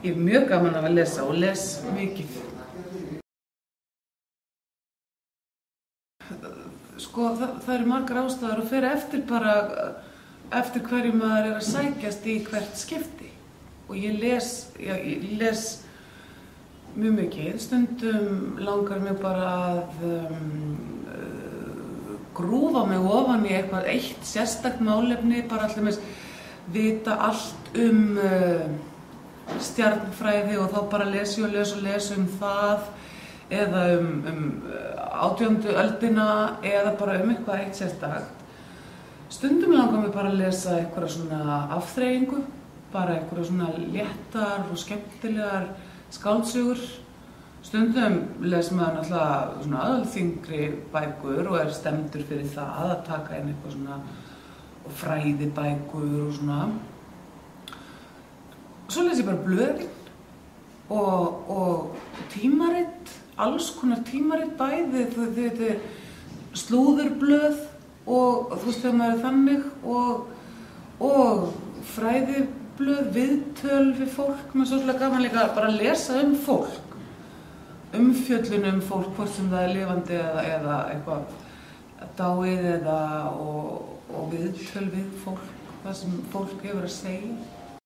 Ég hef mjög gaman af að lesa og les mikið. Sko, það eru margar ástæður og fer eftir hverju maður að sækjast í hvert skipti. Og ég les mjög mikið. Stundum langar mig bara að grúfa mig ofan í eitthvað eitt sérstakt málefni, bara allmest vita allt stjarnfræði og þá bara les það eða 18. öldina eða bara eitthvað eitt sérstakt. Stundum langar mig bara að lesa eitthvað svona afþreyingu, bara eitthvað svona léttar og skemmtilegar skáldsögur. Stundum les maður náttúrulega svona aðalþyngri bækur og stemdur fyrir það að taka inn eitthvað svona og fræðibækur og svona. Svo les ég bara blöðin og tímarit, alls konar tímarit bæði, þetta slúðurblöð og þú veist þegar maður þannig og fræðiblöð, viðtöl við fólk. Mér svolítið gaman líka bara að lesa fólk. Umfjöllun fólk, hvort sem það lifandi eða eitthvað dáið og viðtöl við fólk, það sem fólk hefur að segja.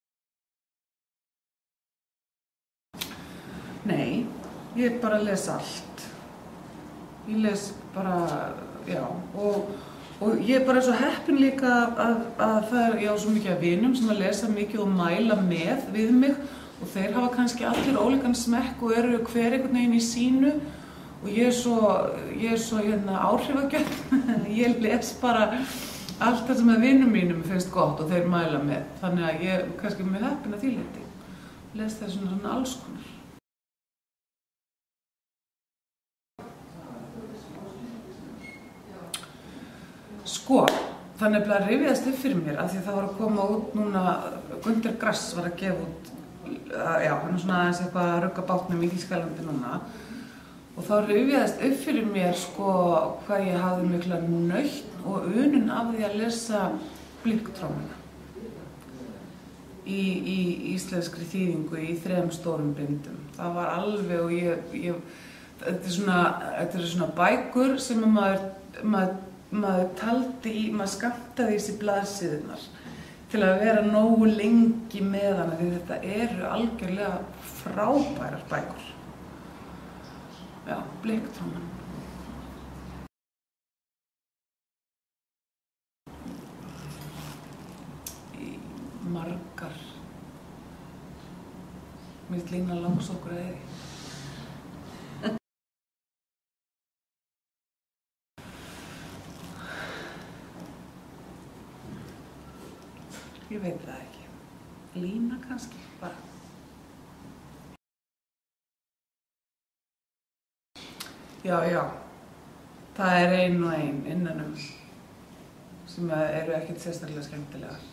Nei, ég bara les allt. Ég les bara, já, og ég bara svo heppin líka að ég á svo mikið af vinum sem að lesa mikið og mæla með við mig. Og þeir hafa kannski allir ólíkan smekk og eru hver einhvern veginn í sínu og ég er svo áhrifagjarn. Ég les bara allt það sem vinum mínum finnst gott og þeir mæla með. Þannig að ég kannski mjög heppin að því leyti. Les þeir svona alls konar. Sko, það nefnilega rifjaðist upp fyrir mér af því það var að koma út núna, Gunter Grass var að gefa út, já, hann svona aðeins eitthvað að rugga bátnum í Þýskalandi núna og þá rifjaðist upp fyrir mér sko hvað ég hafði mikla nautn og unun af því að lesa Blikktrómuna í íslenskri þýðingu í 3 stórum bindum. Það var alveg og þetta er svona bækur sem maður taldi í, maður skammtaði í sig blaðsíðurnar til að vera nógu lengi með hana því þetta eru algjörlega frábærar bækur. Já, Blikktróman. Í margar. Mér lína langsokkur að því. Ég veit það ekki. Lína kannski, bara. Já. Það er ein og ein innan sem eru ekkert sérstaklega skemmtilegar.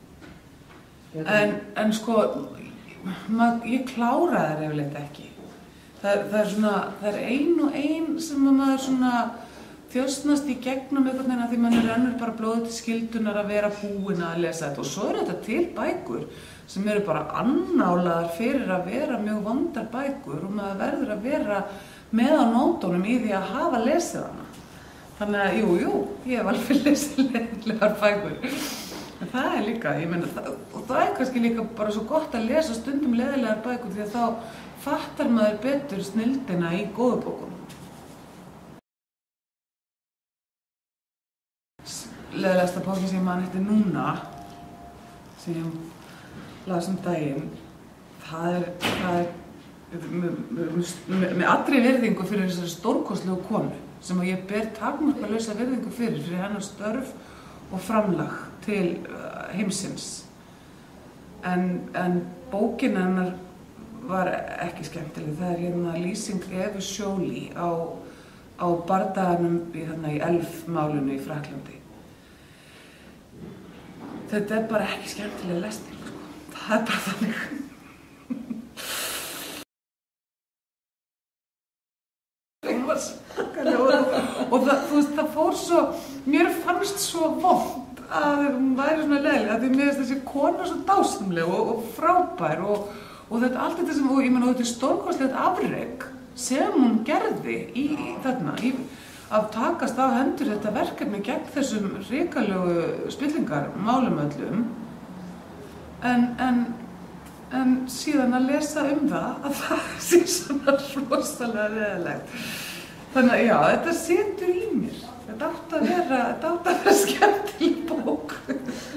En sko, ég klára þær yfirleitt ekki. Það er ein og ein sem maður svona þjóstnast í gegnum einhvern veginn að því mann rennur bara blóðið til skyldunar að vera búin að lesa þetta og svo þetta til bækur sem eru bara annálaðar fyrir að vera mjög vondar bækur og maður verður að vera með á nótunum í því að hafa lesið hana. Þannig að jú, ég hef alveg lesið leiðilegar bækur. En það er líka, ég meina, og það er kannski líka bara svo gott að lesa stundum leiðilegar bækur því að þá fattar maður betur snilldina í góðu bókunum. Leiðilegasta bókin sem ég man eftir núna, sem ég las daginn, það er með allri virðingu fyrir þessari stórkostlegu konu sem ég ber takmarkalausa virðingu fyrir hennar störf og framlag til heimsins. En bókin hennar var ekki skemmtileg. Það er lýsing Evu Joly á bardaganum í Elf-málinu í Frakklandi. Þetta er bara ekki skemmtileg lesning, sko. Það er bara þannig. Og það fór svo, mér fannst svo vont að hún væri svona leiðileg, að því mér finnst þessi kona svo dásamleg og frábær og og þetta allt þetta sem, og ég meina þetta stórkostlegt afrek sem hún gerði í þarna, að takast á hendur þetta verkefni gegn þessum hrikalegu spillingarmálum öllum, en síðan að lesa það að það sé svona rosalega leiðilegt. Þannig að já, þetta setur í mér. Þetta átti að vera skemmtileg bók.